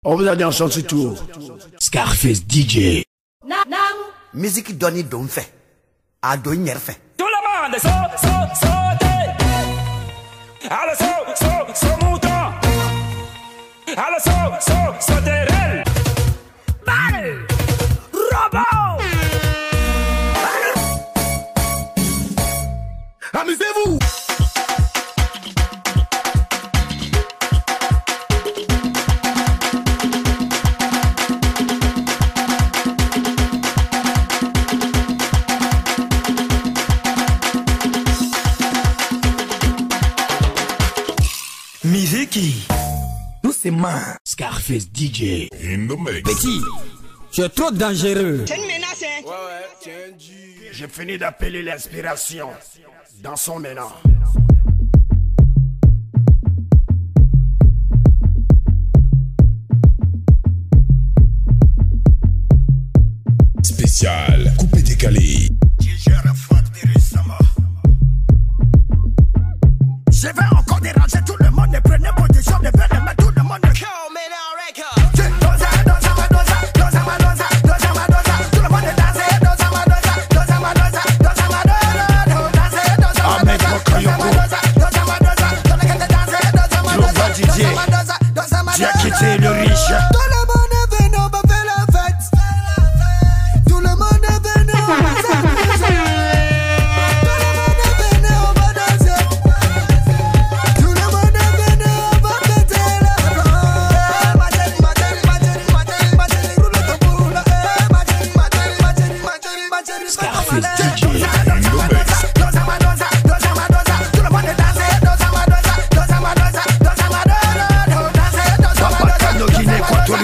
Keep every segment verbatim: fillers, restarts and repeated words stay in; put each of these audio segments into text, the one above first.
On vous a dit en chant sur tour. Scarface D J. Musique donne don fait. A don yer fait. Tout le monde saute, saute, saute. Allez, saute, saute, saute, mouton. Allez, saute, saute, saute, rel. Balle. Robot. Amusez-vous. Miziki, doucement. Scarface D J. In the mix. Petit, tu es trop dangereux. C'est une menace, hein? Ouais, ouais, tiens, G. J'ai fini d'appeler l'inspiration. Dans son maintenant. Spécial, coupé décalé. Je vais encore déranger tout le monde. Ne prenez position, ne prenez pas tout le monde. J'ai quitté le riche. Tout le monde est venu, on va faire la fête. Tout le monde est venu, on va s'amuser. Tout le monde est venu, on va danser. Tout le monde est venu, on va péter la flamme. Ma chérie, ma chérie, ma chérie, ma chérie, ma chérie, roule ton boule. Ma chérie, ma chérie, ma chérie, ma chérie, ma chérie, Scarface D J. Toi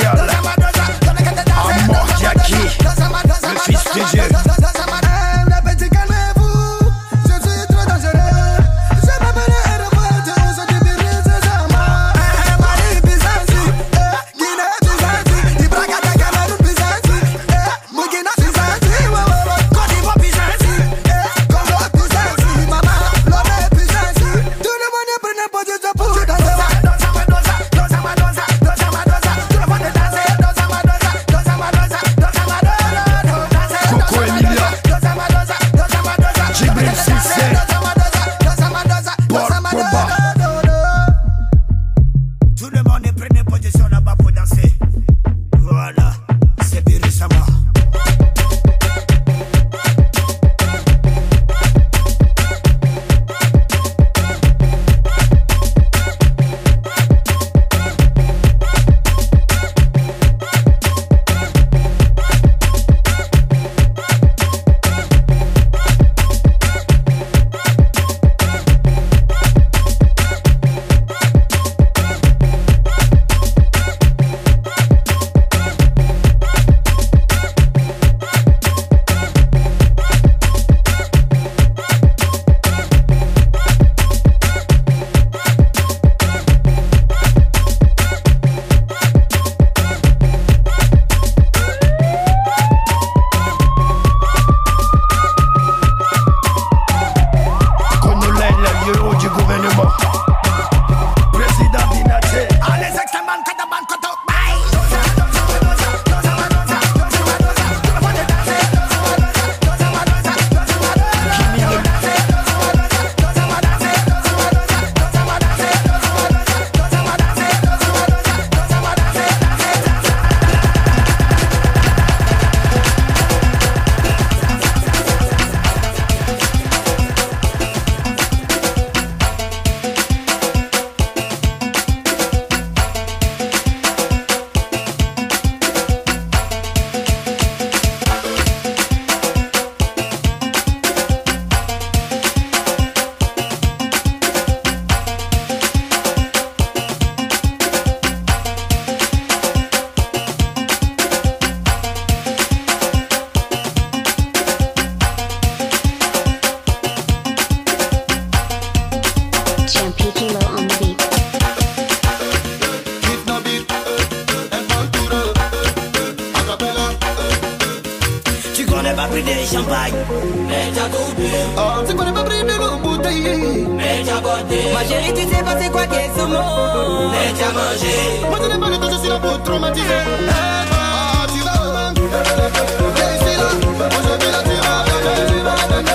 pris de champagne, mais t'as tout bu. Oh, tu connais pas pris de l'eau bouteille, mais t'as boité. Ma chérie, tu sais pas c'est quoi qu'est ce mot, mais t'as mangé. Moi je n'ai pas le temps, je suis là pour traumatiser. Hey, oh, tu vas où? Viens ici là, aujourd'hui là tu vas donner, tu vas donner.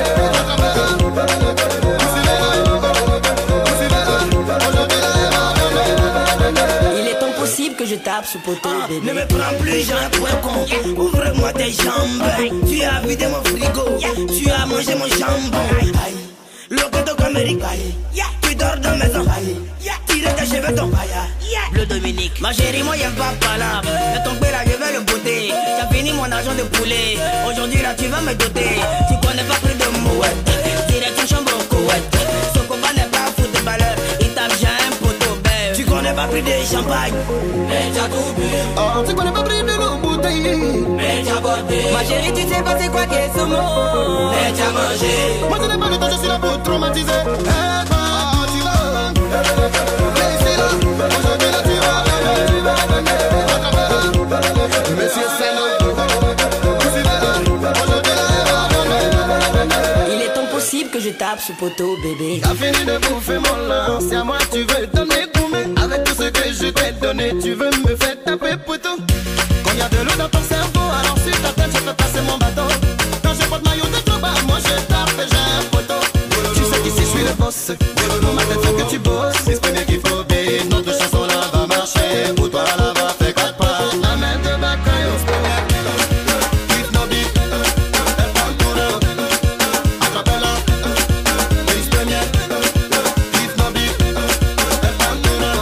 Il est impossible que je tape ce poteau, Ah, bébé. ne me prends plus, j'ai un point con. Ouvre-moi tes jambes. Tu as vidé mon frigo. Tu as mangé mon jambon. Aïe. Le coteau Amérique. Tu dors dans la maison. Tire tes cheveux ton Bleu Dominique. Ma chérie, moi y'aime pas pas là. Mais ton père là, je vais le botter. T'as fini mon argent de poulet. Aujourd'hui là, tu vas me doter. Tu connais pas plus de mouette. Tire ton chambre au couette. Ce combat n'est pas footballeur. Il tape, j'ai un poteau belle. Tu connais pas plus de champagne. Mais t'as tout bu. Oh, tu connais pas pris de l'eau bouteille, Mais t'as boité. Ma chérie, tu sais pas c'est quoi qu'est ce mot, Mais t'as mangé. moi je n'ai pas le temps, je suis là pour traumatiser. Hey, oh, tu vas où? Viens ici là, aujourd'hui là tu vas donner, tu vas donner. Monsieur Sano, vous suivez là, aujourd'hui là il va donner. Il est impossible que je tape ce poteau, bébé. T'as fini de bouffer mon lance, c'est à moi tu veux donner gourmet. Avec tout ce que je t'ai donné, tu veux me faire taper poteau. Quand y a de l'eau dans ton cerveau, alors sur ta tête je peux passer mon bateau. Quand je porte maillot de tout bas, moi je tape et j'ai un poteau. Tu sais qu'ici je suis le boss, dans ma tête faut que tu bosses. C'est bien qu'il faut bien, notre chanson là va marcher. Pour toi là va faire quatre pas. La main de ma crayon, If no beat, elle prend tout l'eau. Attrape-la, Miss Première. If no beat, elle prend tout l'eau.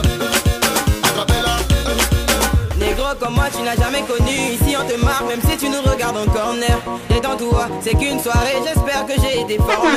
Attrape-la. Négro comme moi tu n'as jamais connu. Ici on te marque même si tu nous regardes en corner. Détends-toi, c'est qu'une soirée, j'espère que j'ai été formé.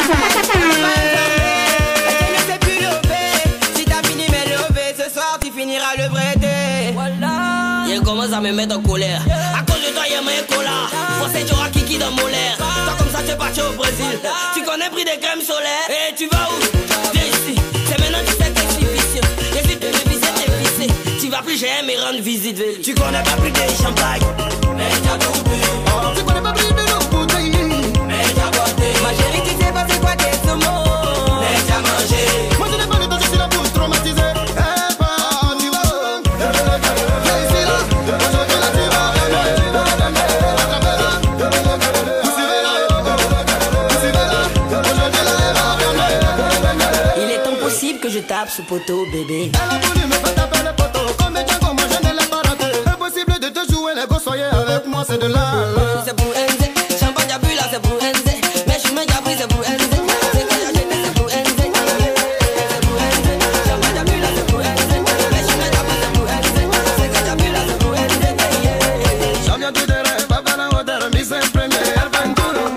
Je ne sais plus lever. Si t'as fini mes levées, ce soir tu finiras le breté. Voilà. Il commence à me mettre en colère. À cause de toi, il y a mes colas. Forcé, tu auras kiki dans mon l'air. Toi, comme ça, tu es parti au Brésil. Tu connais pris des crèmes solaires. Et tu vas où? Viens ici. C'est maintenant que tu sais que je suis vicieux. J'hésite de me visser, t'es vissé. Tu vas plus, j'aime et rendre visite. Tu connais pas pris des champagne. Mais t'as tout bu. Oh, tu connais pas pris de l'eau bouteille, Mais t'as boité. Ma chérie, tu sais pas c'est quoi qu'est ce mot. Mais t'as mangé. moi je n'ai pas le temps, je suis là pour traumatiser. Hey, oh, tu vas où? Viens ici là, aujourd'hui là tu vas donner, tu vas donner. Attrape-la, vous suivez là, vous suivez là, aujourd'hui là elle va donner. Il est impossible que je tape ce poteau, bébé. Elle a voulu me faire taper le poteau, comme Django, moi je ne l'ai pas raté. Impossible de te jouer les gosses, soyez avec moi, c'est de là. C'est pour N Z, champagne à bu là c'est pour N Z. Mais je me pris c'est pour N Z. C'est que j'ai acheté c'est pour N Z. C'est pour N Z, champagne à bu là c'est pour N Z. Mais je me pris c'est pour N Z. C'est que j'ai bu là c'est pour N Z. Champion du terrain, papa la hauteur, mise en premier, elle va en tour.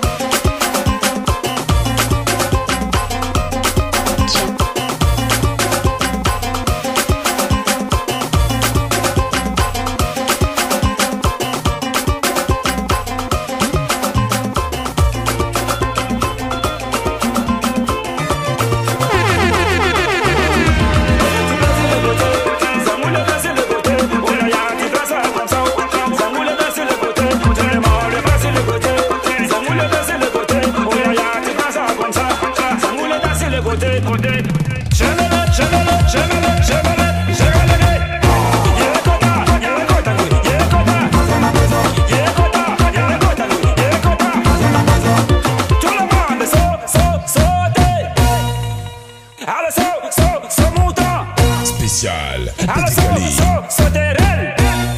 Spécial Alors, Petit so, Cali. so, so terrel.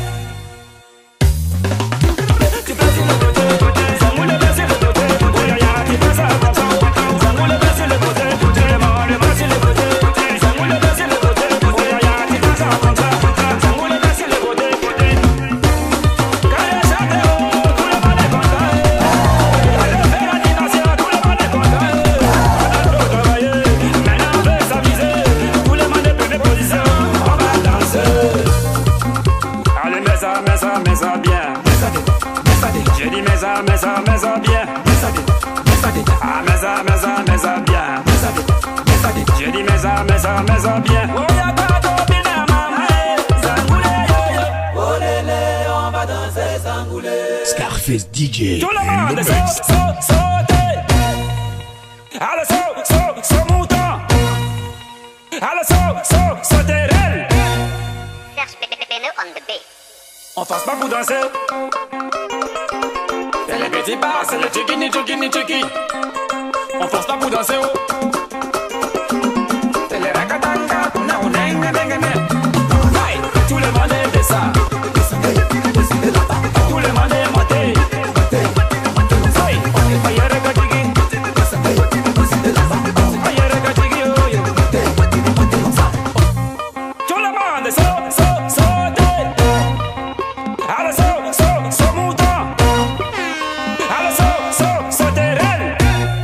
Tu passes le côté, ça moule le sur le côté. Oh ya ya, tu passes à comme ça. Ça moule le sur le côté, tu le mords le bras sur le côté. Ça moule le sur le côté, oh ya ya, tu passes à comme ça. Ça moule le sur le côté, côté. Quand il chante, oh, tout le monde est content. Quand il fait l'animation, tout le monde est content. On a trop travaillé, maintenant on veut s'amuser. Tout le monde est plein de positions. On va danser. Allez, mets ça, mets ça, mets ça bien. Mets ça dedans, mets ça dedans. J'ai dit mets ça, mets ça, mets ça bien. Mets ça dedans, mets ça dedans. Ah, mets ça, mets ça, mets ça bien. Mets ça dedans, mets ça dedans. J'ai dit mets ça, mets ça, mets ça bien. Oh, y'a pas de à maman. Sangoulé, yo yo. Oh, lélé, on va danser sangoulé. Scarf. Scarface D J. Tout le in the monde, mix. saute, saute, sautez. Allez, saute, saute, saute, mouton. Allez, saute, saute, sautez, elle. Serge Pépéno on the beat. On force pas pour danser. C'est le petit pas, c'est le chickini, chickini, chicky. On force pas pour danser. Oh. C'est le rakatanga, non, nenga, nenga, nenga. Hey, tout le monde est de ça. Tout le monde est monté. Hey, aïe, rakatigi. Aïe, rakatigi, oh, yeah. Tout le monde est saute, saute, saute. Allez, saute, saute, saute, mouton. Allez, saute, saute, saute, elle.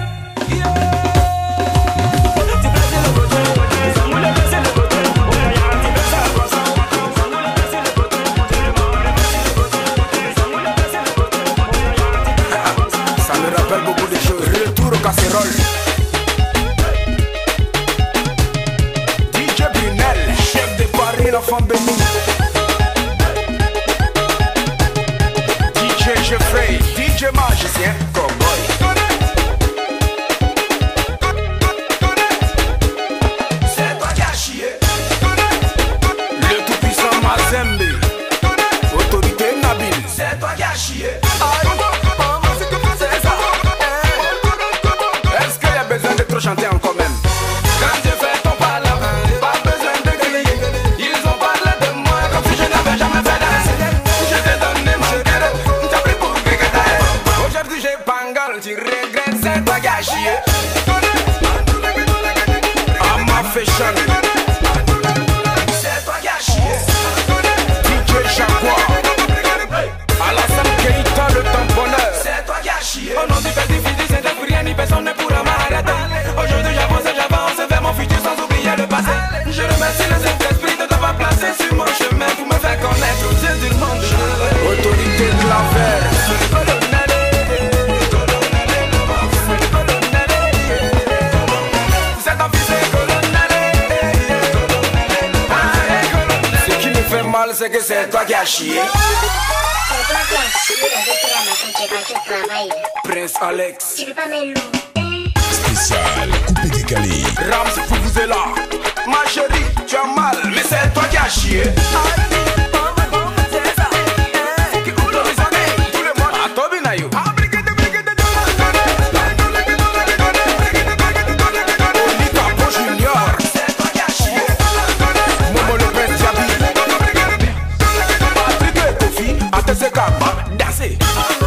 Tu places le côté, on le place le côté. On a un petit peu ça, on le place le côté. Tout le monde le place le côté. On le place le côté. Ça me rappelle beaucoup de choses. Retour aux casseroles. D J Brunel, chef de Paris, l'enfant béni. D J Jeffrey, D J magicien, cowboy. C'est toi qui as chié. Le tout-puissant Mazembe. Autorité Nabil. C'est toi qui as chié. Est-ce qu'il y a besoin de trop chanter encore même? Quand j'ai fait ton parlant, pas besoin de crier. Ils ont parlé de moi comme si je n'avais jamais fait danser. Je t'ai donné mon cœur, t'as pris pour Grégataire. Aujourd'hui j'ai Pangal, tu regrettes, c'est toi qui as chié. Ah ma fashion, c'est toi qui as chié. D J Jaguar, Alassane Keita le tamponneur. C'est toi qui as chié. Au nom du père, du fils, du Saint-Esprit, rien ni personne ne pourra m'arrêter. Aujourd'hui j'avance, j'avance vers mon futur sans oublier le passé. Je remercie le Saint-Esprit de t'avoir placé sur mon chemin pour me faire connaître aux yeux du monde. Autorité de l'enfer. C'est un fils de colonel. Ce qui me fait mal, c'est que c'est toi qui as chié. C'est toi qui as chié avec la machine qui va te travailler. Prince Alex, Tu veux pas me louer? Spécial coupé décalé. Rams, vous êtes là. Ma chérie, tu as mal, mais c'est toi qui as chié. Tout le monde à Tobinayo. Olita Pro Junior. C'est toi qui as chié. Momo le Prince Diaby. Patrick et Kofi, à T C K, danser.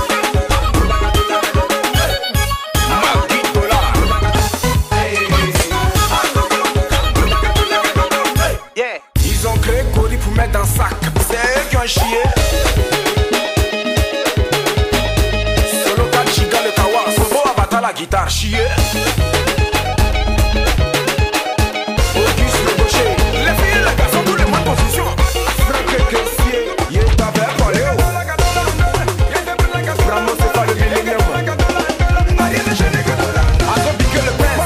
Ils ont créé Cody pour mettre dans le sac. C'est eux qui ont chié. Solo Kachiga le Kawa, Sobo Abata la guitare, chié. Auguste le gaucher. Les filles et les garçons, tout le monde en position. Franck Kessier, y'a ta verre collé. Ramos c'est pas le millénium. Azo piqué le prince.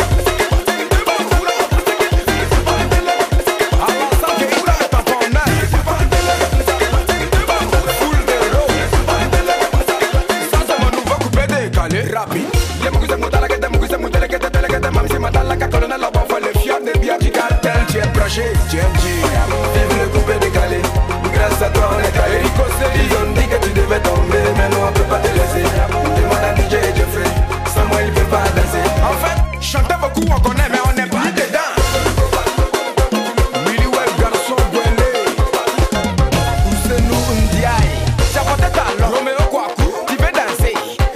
Rapide. Les mougous mouta la guette, mougous mouta la guette, la guette, même si madame la colonne la bonne fois le fier de bien du cartel, tu es branché, tu es G. Vive le coupé décalé, grâce à toi on est calé. Rico ils ont dit que tu devais tomber, mais nous on peut pas te laisser. Demande à D J Jeffrey, sans moi il peut pas danser. En fait, chanter beaucoup on connaît, mais on n'est pas dedans. Willy Well, garçon brûlé. Ousseinou Ndiaye, c'est votre talent. Roméo Kwaku, tu veux danser.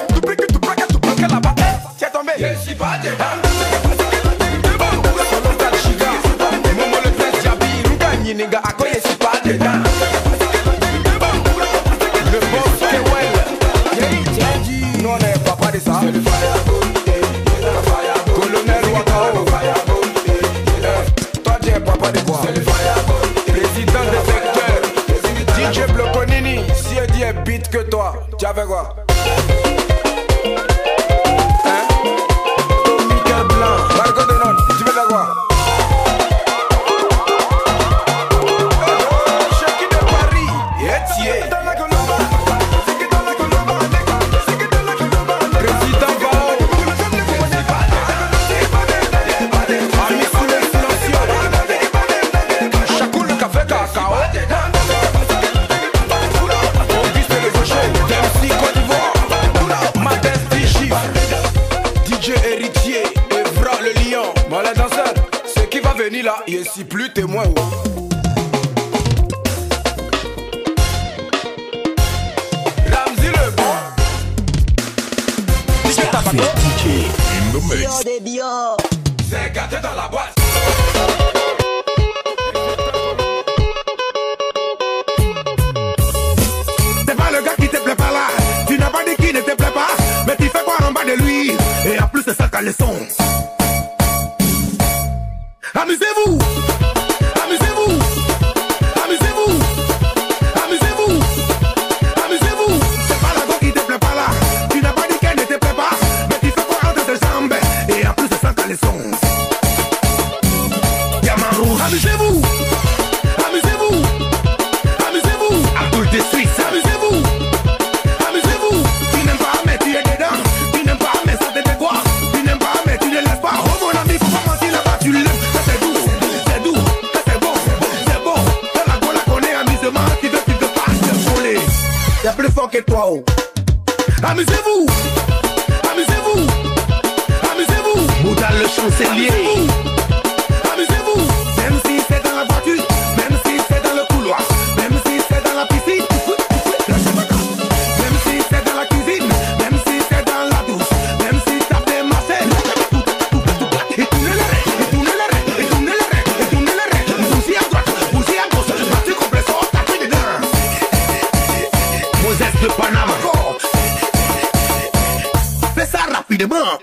Je suis pas dedans. Solo Kachiga, Momo le Prince Diaby, Rugani Niga, Akoye, je suis pas dedans. Le boss Kewell, nous on est papa de ça. Colonel Wakao, toi tu es papa de quoi? Président des secteurs, D J Bloconini, si elle dit est beat que toi, tu as fait quoi? Marco de non, tu veux faire quoi? Cheki de Paris, Etier. témoin. Ramzi le bon. Scarface D J in the mix. Bio des bio. C'est gâté dans la boîte. C'est pas le gars qui te plaît pas là. Tu n'as pas dit qu'il ne te plaît pas. Mais tu fais quoi en bas de lui? Et en plus c'est ça qu'à le son. Amusez-vous. Amusez-vous. Amusez-vous. Amusez-vous. Amusez-vous. C'est pas la go qui te plaît pas là. Tu n'as pas dit qu'elle ne te plaît pas. Mais tu fais quoi entre tes jambes? Et en plus c'est ça qu'à le son. Diamant rouge. Amusez-vous. Amusez-vous. Amusez-vous. Abdul de Suisse. Amusez-vous. Amusez-vous. Tu n'aimes pas mais tu es dedans. Tu n'aimes pas mais ça te fait quoi? Tu n'aimes pas mais tu ne laisses pas. Oh mon ami, faut pas mentir là-bas, tu l'aimes. Ça c'est doux, c'est doux, ça c'est bon, c'est bon. Dans la go la connaît, amusement, tu veux, tu veux pas te voler. C'est plus fort que toi, oh. Amusez-vous. Amusez-vous. Amusez-vous. Bouddha le chancelier. Amusez-vous. Même si c'est dans la voiture, même si c'est dans le couloir, même si c'est dans la piscine, même si c'est dans la cuisine, même si c'est dans la douche, même si t'as fait marcher. Et tournez les rêves, et tournez les rêves, et tournez les rêves, et tournez les rêves. Bougie à droite, bougie à gauche, parti compresseur, tapis dedans. Moses de Panama. Fais ça rapidement.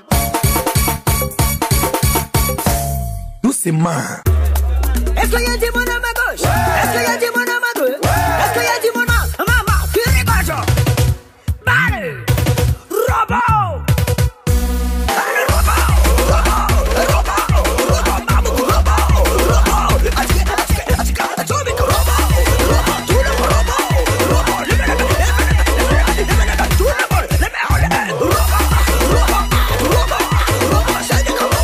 Doucement. Est-ce qu'il y a du monde à ma gauche? Est-ce qu'il y a du monde à ma gauche? Est-ce qu'il y a du monde à ma maman? Tu rigoles? Balle! Robot! Balle, robot! Robot! Robot! Robot! Babou, robot! Robot! Atike, atike, atike, atomic robot! Robot! Tout le monde robot! Robot! Le mec, le mec, le mec, le mec, tout le monde, le mec, le mec, robot! Robot! Robot! Robot! C'est du robot!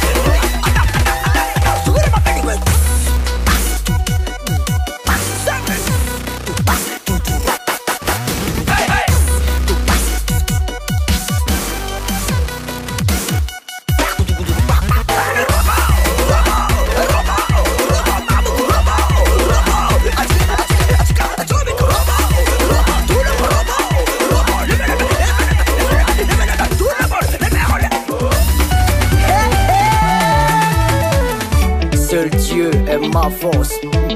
Seul Dieu est ma force.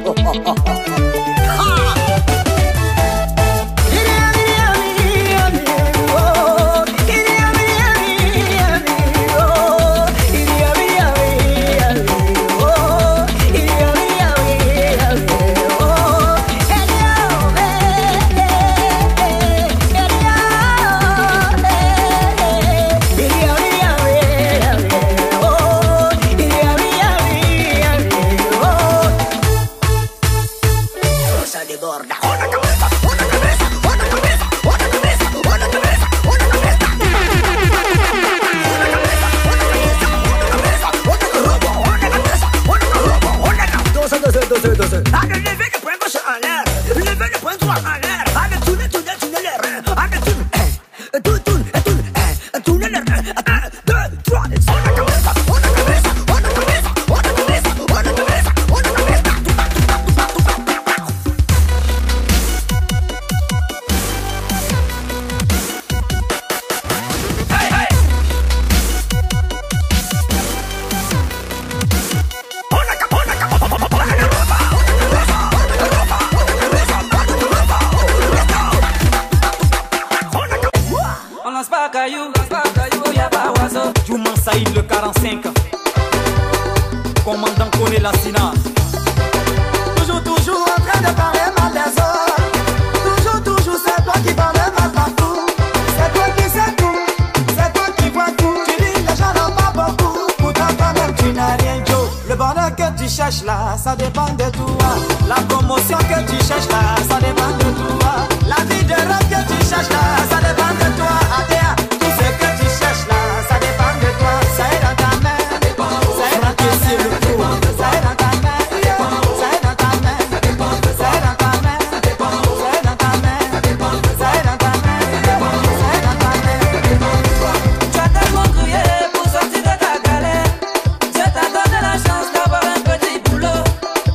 Saïd le quarante-cinq, commandant connaît la Sina. Toujours, toujours en train de parler mal des autres. Toujours, toujours, c'est toi qui parles mal partout. C'est toi qui sais tout, c'est toi qui vois tout. Tu dis les gens n'ont pas beaucoup, pourtant toi-même tu n'as rien, Joe. Le bonheur que tu cherches là, ça dépend de toi. La promotion que tu cherches là, ça dépend de toi. La vie de rêve que tu cherches là, ça dépend de toi. Adéa, tout ce que tu cherches là, ça dépend de toi. Ça est dans ta main, ça est dans ta main, ça est dans ta main, ça est dans ta main, ça est dans ta main, ça est dans ta main, ça est dans ta main, ça est dans ta main. Tu as tellement crié pour sortir de ta galère. Dieu t'a donné la chance d'avoir un petit boulot.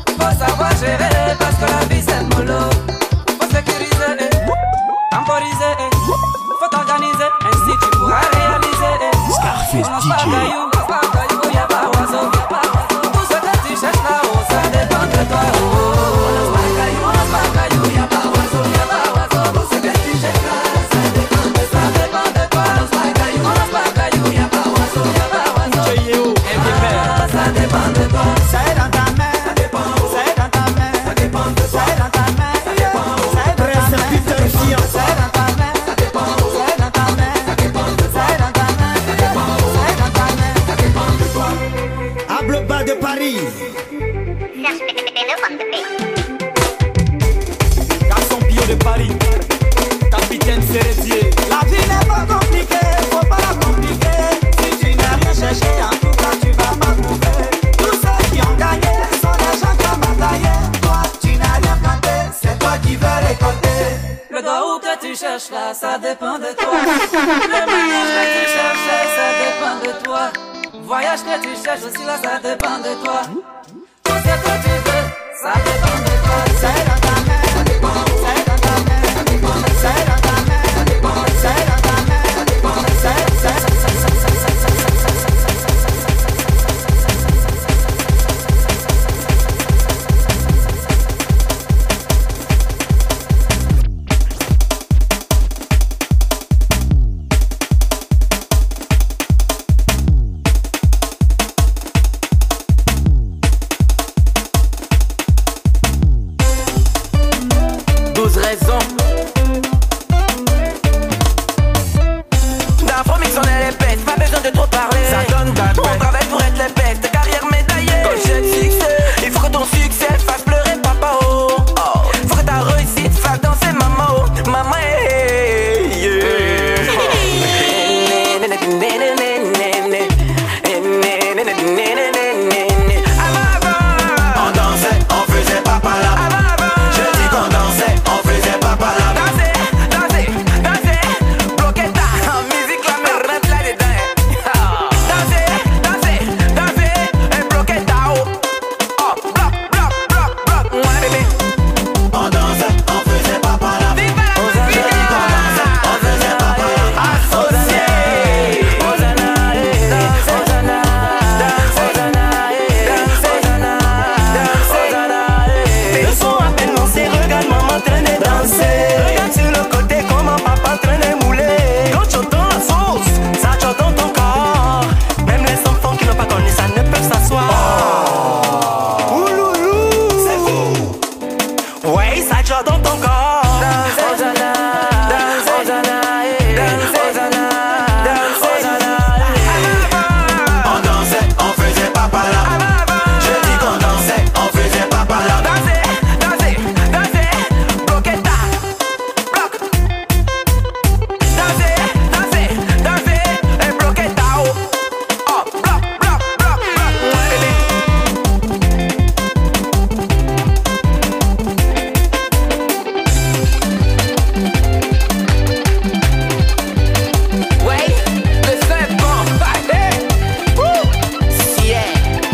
Paris, capitaine Cerisier. La vie n'est pas compliquée, faut pas la compliquer. Si tu n'as rien cherché, en tout cas tu vas pas trouver. Tous ceux qui ont gagné sont des gens qui ont bataillé. Toi, tu n'as rien planté, c'est toi qui veux récolter. Le doigt que tu cherches là, ça dépend de toi. Le mariage que tu cherches, ça dépend de toi. Voyage que tu cherches aussi là, ça dépend de toi. Tout ce que tu veux, ça dépend de toi. C'est dans ta main, ça dépend. C'est dans ta main, ça dépend. C'est dans ta main, ça dépend. C'est dans ta main, ça dépend. C'est, c'est, c'est, c'est, c'est, c'est, c'est, c'est, douze raisons. Dans Fromix on est les bêtes, pas besoin de trop parler. Ça donne date, on travaille pour être les bêtes. Carrière médaillée, comme j'ai le succès. Il faut que ton succès fasse pleurer papa oh, oh. Faut que ta réussite fasse danser maman oh. Maman hey, yeah. on dansait, on faisait papa là. Je dis qu'on dansait, on faisait papa là. Danser, danser, danser, bloquer ta musique la me rentre là-dedans. Danser, danser, danser, et bloquer ta oh. Oh, bloc, bloc, bloc, bloc, ouais bébé. On dansait, on faisait papa là. Vive la musique. On dansait, on faisait papa là. Associé. Hosanna, Hosanna, Hosanna, Hosanna, Le son à peine lancé, regarde maman traîner danser. Regarde sur le côté comment papa traîner mouler. Quand tu entends la sauce, ça chante dans ton corps. Même les enfants qui n'ont pas connu ça ne peuvent s'asseoir. Ouloulou, c'est fou. Ouais, ça chante dans ton corps. Hosanna, Hosanna, Hosanna, Hosanna. On dansait, on faisait papa là. Je dis qu'on dansait, on faisait papa là. Danser, danser, danser, bloquer ta bloc. Danser, danser, danser, et bloquer ta oh. Oh, bloc, bloc, bloc, bloc, ouais bébé. Ouais, le son est bon. Allez, wouh, yeah.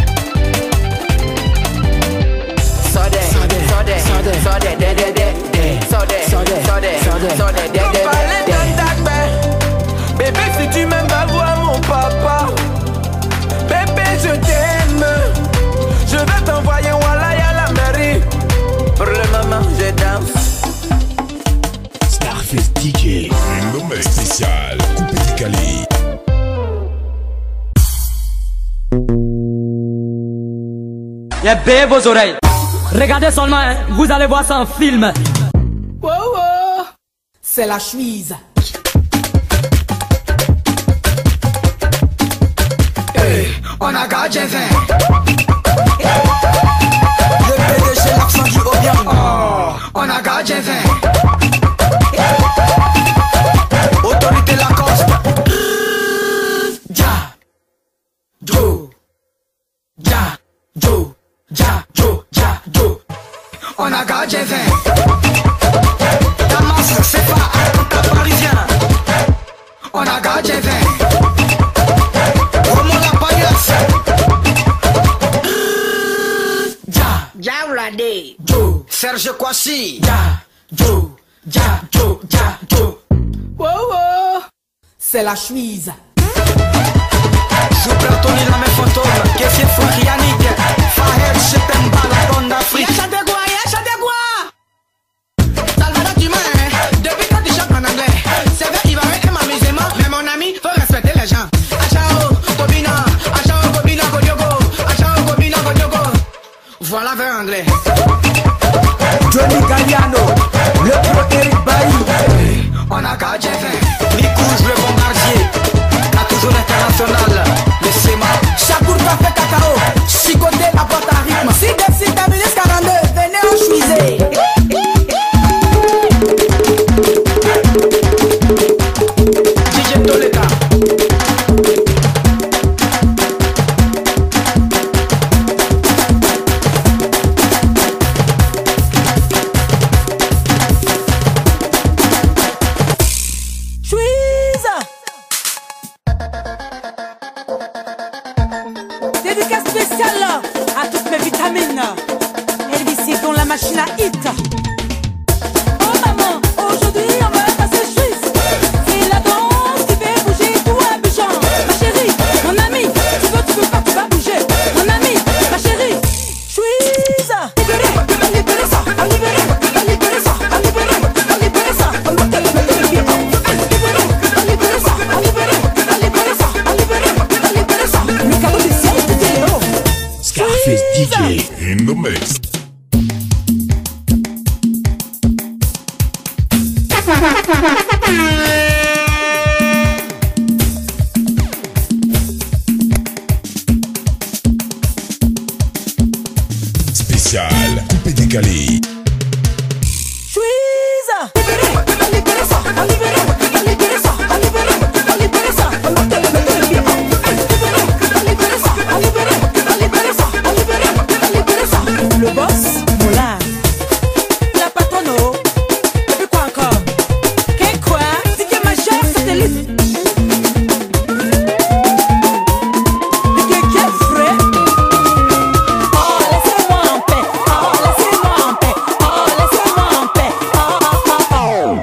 Sode, sode, sode, sode, de, de, de, de. Sode, sode, sode, sode, de, de, de, de. Bébé, si tu m'aimes, va voir mon papa. Bébé, je t'aime. Je vais t'envoyer un walay à la mairie. Pour le moment, je danse. Starfest D J in the mix. Spécial Coupé décalé. Yeah, baie vos oreilles. Regardez seulement, hein, vous allez voir ça en film. Wow, wow. C'est la chemise. Hey, on a gardé vingt. Le P D G l'accent du haut bien. Oh, on a gardé vingt. Autorité Lacoste. Ja, Jo, Ja, Jo, Ja, Jo, Ja, Jo. On a gardé vingt. Damas, c'est pas un parisien. On a gardé vingt. Romo la paillasse. Ja, Ja, Radé. Jo, Serge Kwasi. Ja, Jo, Ja, Jo, Ja, Jo. Wow, wow. C'est la chemise. Super Tony la même fantôme. Qu'est-ce qu'il faut Yannick? Fahed, je t'aime pas la bonne d'Afrique. Y'a chante quoi, y'a chante quoi? Salvador, tu m'as, hein? Depuis quand tu chantes en anglais? C'est vrai, il va mettre m'amusement. Mais mon ami, faut respecter les gens. Achao, Kobina, Achao, Kobina, Kodiogo. Achao, Kobina, Kodiogo. Voilà vers anglais. Johnny Galliano, le pro Eric Bailly. On a gardé vingt. Nicouche, le bombardier. A toujours l'international. Laissez-moi. Chakour, café, cacao. Chicoté, la porte à rythme. Si décide, t'as vu quarante-deux. Spécial coupé décalé. Le boss, Moulin. La patrono. Et puis quoi encore? Qu'est quoi? C'est que ma chère satellite. Et que quel frais? Oh, laissez-moi en paix. Oh, laissez-moi en paix. Oh, laissez-moi en paix. Oh, oh, oh.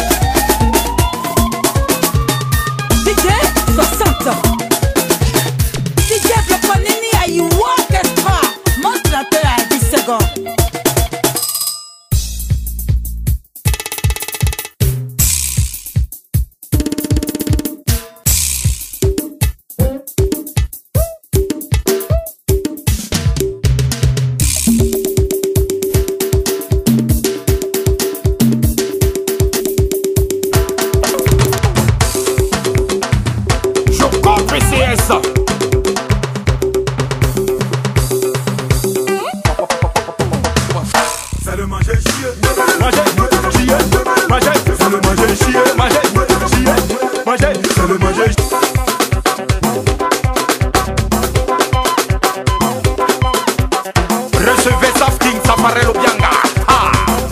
D J soixante. D J Floponini à You Orchestra. Montre la tête à dix secondes. Je compte C S. C'est le manger chier. Manger, chier, manger, C'est le manger chier. manger, chier, manger. C'est le manger chier. Recevez Safking, Safarel Obianga. Ah.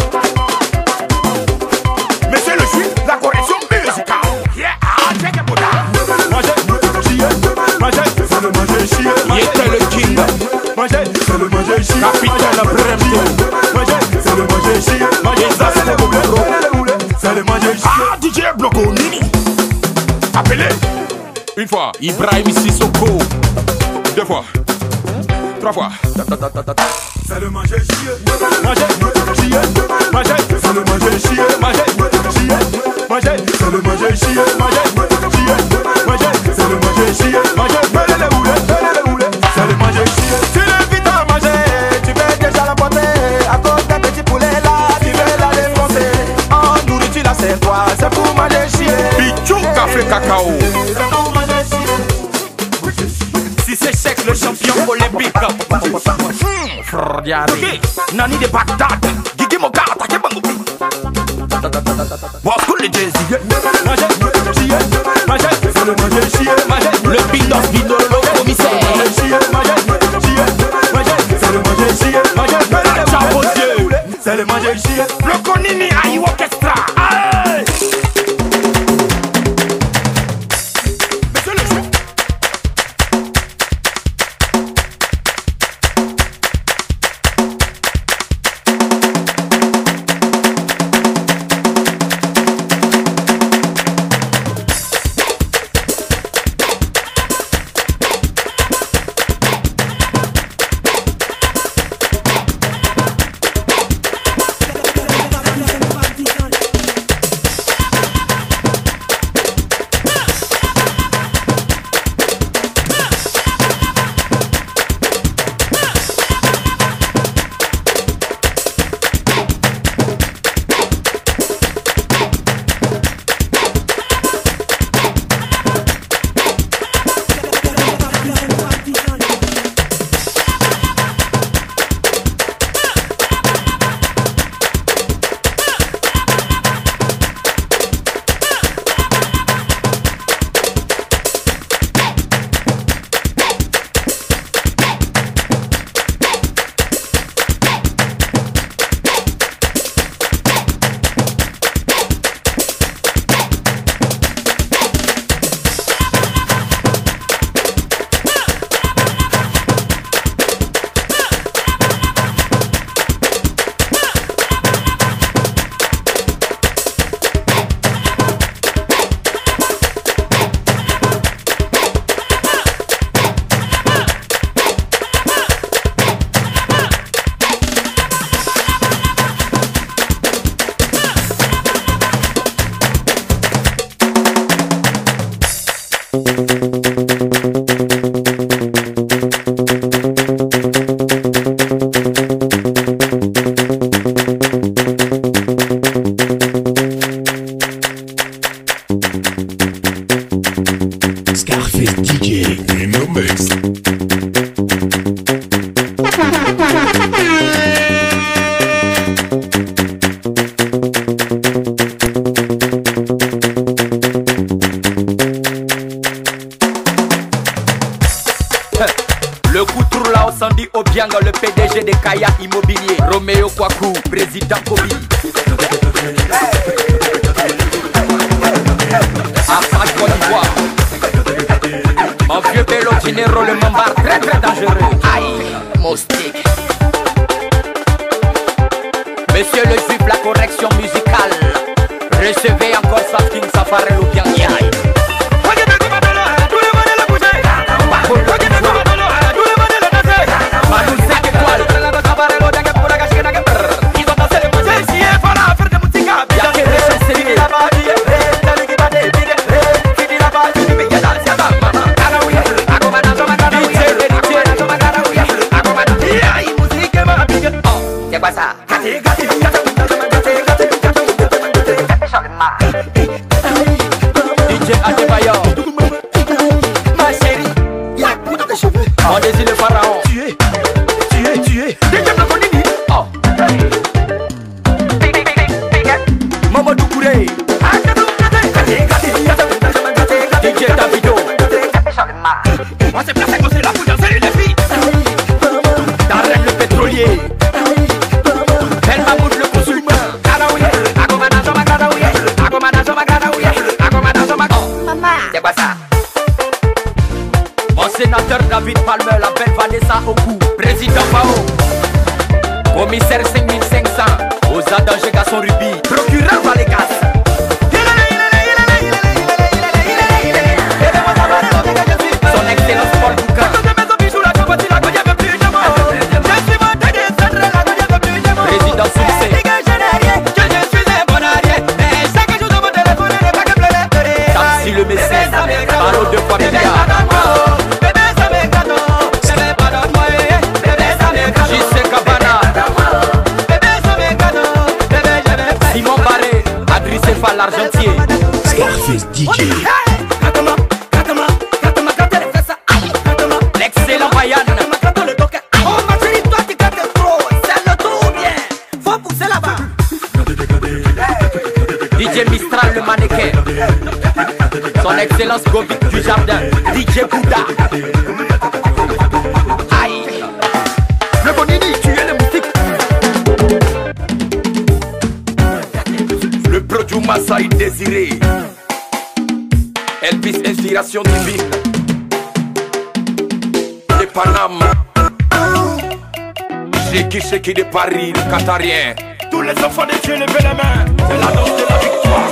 Monsieur le juif, la correction musicale. Yeah, ah, check it, Bouddha. Manger, chier, manger, C'est le manger chier. il était le king. Manger, C'est le manger chier. capitaine Bremto. Manger, C'est le manger chier. manger, ça c'est le boulot. C'est le manger chier. Ah, D J Bloco Nini. Appelez. Une fois, Ibrahim Sissoko. Deux fois. Trois fois. C'est le manger chier. Manger, chier, manger, C'est le manger chier. manger, chier, manger, C'est le manger chier. manger, chier, manger, C'est le manger chier. manger, fais les boulets, fais les boulets. C'est le manger chier. Tu l'invites à manger, tu veux déjà la porter. À cause d'un petit poulet là, tu veux la défoncer. En nourriture là, c'est toi, c'est pour manger chier. Pichou, café, cacao. Si c'est sec, le champion olympique. Ok, Nani de Bagdad, Gigi Moga, Take Bango. What's good, les Jay-Z? Manger, chier, manger, C'est le manger chier. manger. Le big dog, big dog, le commissaire. Manger, chier, manger. C'est le manger chier. Manger, fais les chapeaux d'yeux. C'est le manger chier. Le Conini à You Orchestra. Allez! Monsieur le juif. président Kobi. Afra Côte d'Ivoire. Mon vieux Bello Dinero, le Mambar, très très dangereux. Aïe, moustique. Monsieur le juif, la correction musicale. Recevez encore sa king Safari Loubiangi. D J Adebayor, ma chérie, on désire le pharaon. Tu es, tu es, tu es D J Blaconini. Oh, Maman Doucouré, D J Davido. On s'est placé comme c'est là pour danser les filles. Darren le pétrolier. Elle Mahmoud le consultant. C'est quoi ça? Mon sénateur David Palmer, la belle Vanessa Oku, président Fao, commissaire cinq mille cinq cents, aux dangers garçon Ruby, procureur Valégas. Son excellence Paul Boucan, président Soulsé. Si le Messie, parole de fois milliard. J C Cabana, Simon Barré, Adrissé Fall l'Argentier. Scarface D J. L'excellent Bayan. Oh ma chérie, toi tu gâtes trop, c'est le tout bien. Faut pousser là-bas. D J Mistral le mannequin. Son excellence Govic du jardin, D J Bouddha. Aïe, le Bonini, tu es le moustique. Le produit Massaï désiré. Elvis inspiration divine. Les Paname. Sheki Sheki de Paris, le Qatarien. Tous les enfants de Dieu, levez la main. C'est la danse de la victoire.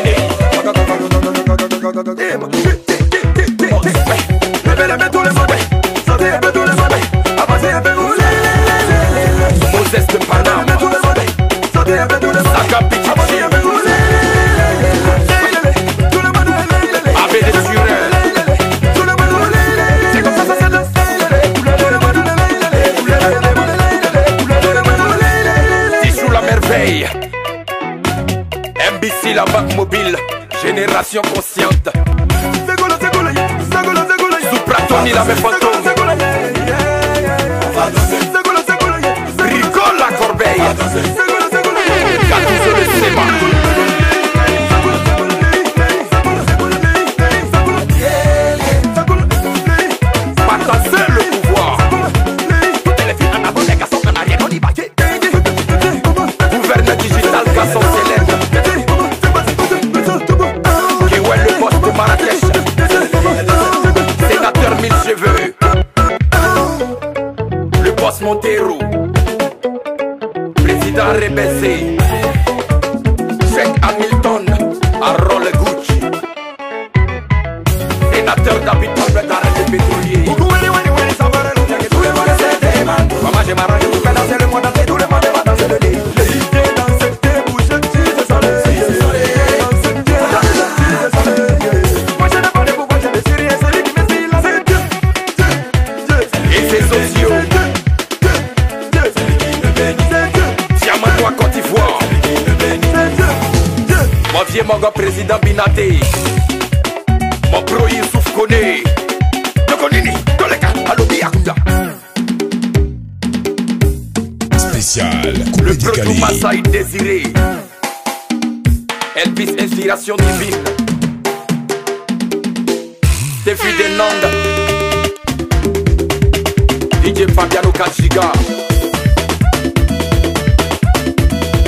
Levez les mains tous les monde. Sortez un peu tous les monde. Avancez un peu tous les monde. Moses de Paname. Sortez un peu tous les monde. Saka Pichichi. Avancez un peu tous les monde. Tout le monde. Abbé de Surin. Tout le monde. C'est comme ça ça se danse. Tichou la merveille. M B C la banque mobile. Génération consciente. Soupratoni la même fantôme. Rigole la corbeille. Gatouzo le Séma. Partager le pouvoir. Toutes les filles en avant des garçons en arrière on y va. Gouverneur digital garçon célèbre. Le boss de Marrakech, sénateur mille cheveux, le boss Montero, président Rebessé, Sheikh Hamilton, Harold Gucci, sénateur David Palmer d'arrêt de pétrolier. Maman j'ai m'arrange pour faire danser le monde entier, tout le monde va danser le nez. Mon vieux Mogo président Binaté. Mon pro Youssouf Koné. Dokonini, Doleka, Alobi Akuda. Spécial, le coupé décalé. produit Massaï désiré. Elvis inspiration divine. Défi des Nandes. D J Fabiano Kachiga.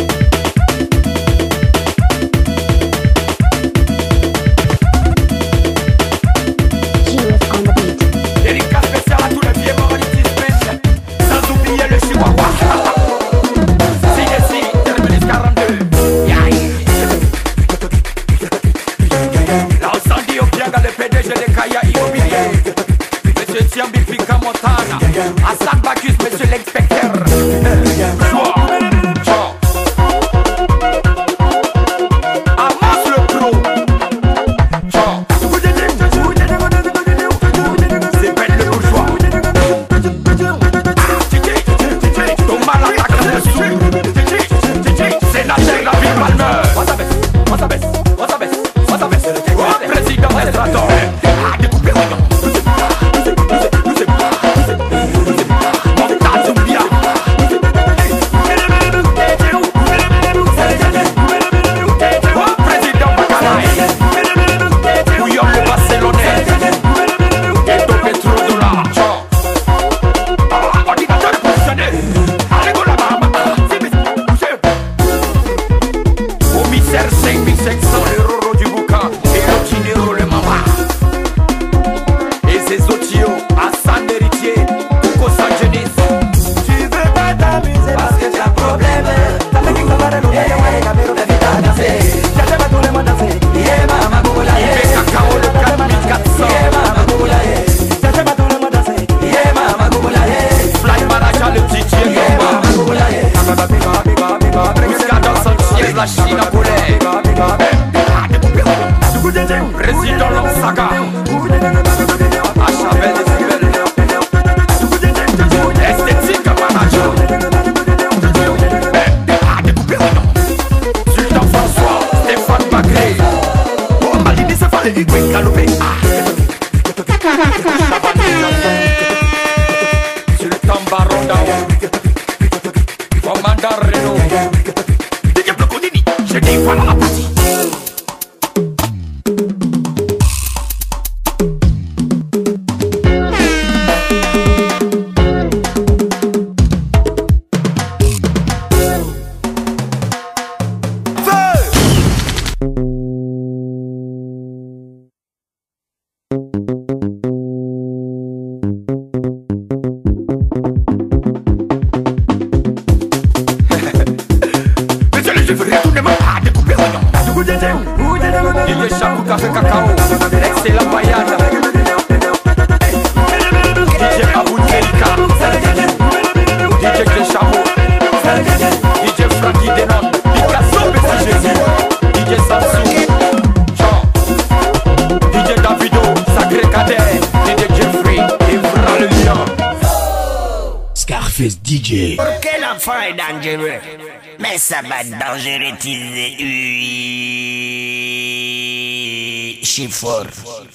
cinq mille cinq cents le roro du boucan et le kinero le mama. Et ses otio, Hassan l'héritier, Coco Saint-Genis. Tu veux pas t'amuser parce que tu as problème. T'as fait qu'il va nous donner ouais, la mère de vie à danser. J'aime pas tout le monde danser. Yeah, maman, boula, yeah. Il fait cacao le quatre mille quatre cents. Yeah, maman, boula, yeah. J'aime pas tout le monde danser. Yeah, maman, boula, yeah. Fly Maraja le D J Gomba. Muscador Sanchez, la Chine à poulet. Président Lonsaka. Achabel et Sibel. Esthétique manager. Sultan François, Stéphane Macré. Oh, Malini se fallait y galoper. Sultan Baron Dao. Commandant Renault. Dégage le Codini. Je dis voilà la partie. D J Chakou Café Cacao, l'excellent Bayana. D J Abou Delika, D J Cléchamo, D J Frankie Denon, Picasso Bessie Jésus, D J Samsung, Jean, D J Davido, Sacré Cadet, D J Jeffrey, Evra le Lion. Scarface D J. Pour que l'enfant est dangereux, mais ça va dangereusiser. Oui, chiffre.